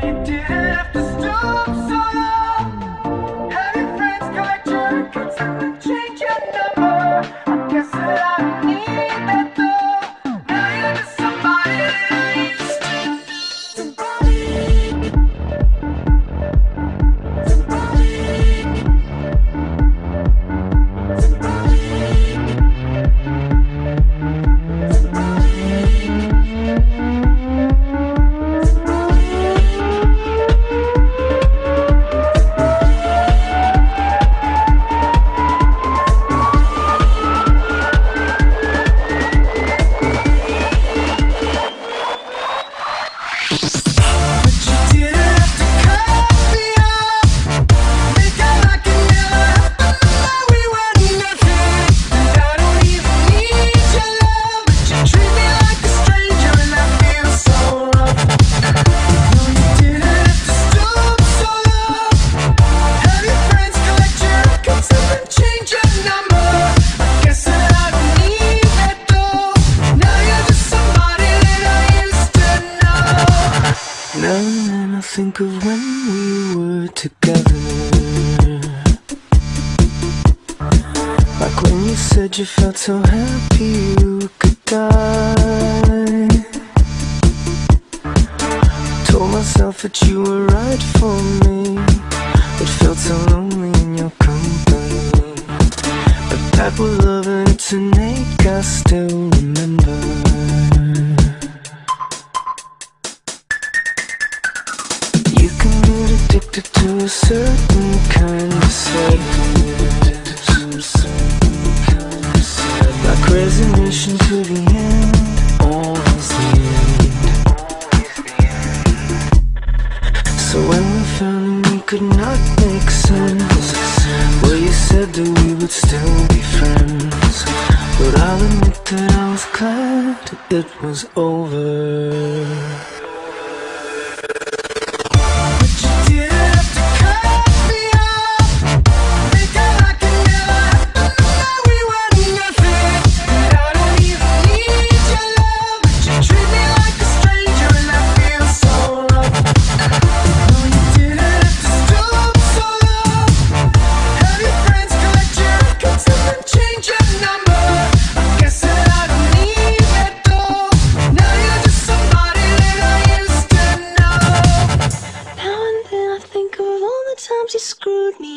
you didn't have to stoop so low. Have your friends collect your records and then change your number. I guess that I don't need that though. Now you're just somebody that I used to. Somebody. Now I think of when we were together, like when you said you felt so happy you could die. Told myself that you were right for me, but felt so lonely in your company. But that was love and it's an ache I still remember. Addicted to a certain kind of sadness, like resignation to the end, always the end. So when we found we could not make sense, well, you said that we would still be friends, but I'll admit that I was glad it was over. Times you screwed me